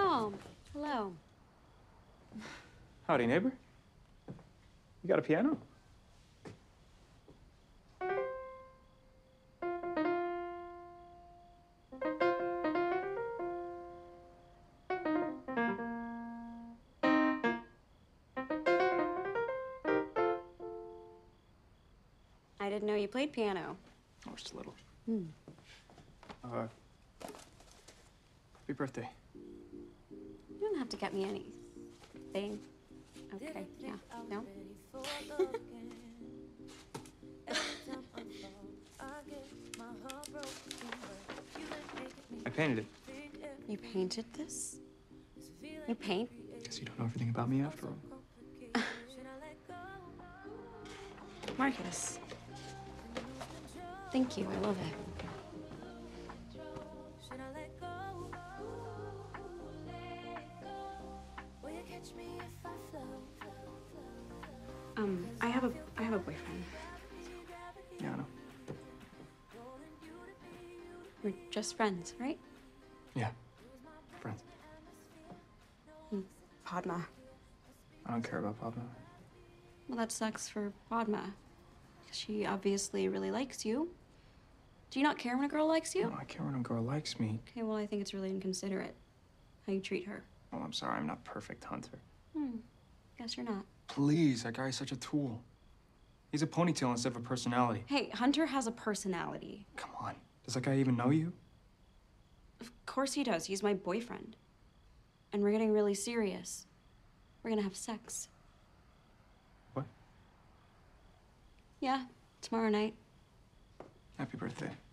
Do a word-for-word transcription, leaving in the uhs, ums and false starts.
Oh, hello. Howdy, neighbor. You got a piano? I didn't know you played piano. Oh, just a little. Hmm. Uh, happy birthday. You don't have to get me anything. Okay, yeah, no? I painted it. You painted this? You paint? Guess you don't know everything about me after all. Marcus. Thank you, I love it. Um, I have a, I have a boyfriend. Yeah, I know. We're just friends, right? Yeah, friends. Hmm. Padma. I don't care about Padma. Well, that sucks for Padma. She obviously really likes you. Do you not care when a girl likes you? No, I care when a girl likes me. Okay, well, I think it's really inconsiderate how you treat her. Oh, I'm sorry, I'm not perfect, Hunter. Hmm. Guess you're not. Please, that guy's such a tool. He's a ponytail instead of a personality. Hey, Hunter has a personality. Come on. Does that guy even know you? Of course he does. He's my boyfriend. And we're getting really serious. We're gonna have sex. What? Yeah, tomorrow night. Happy birthday.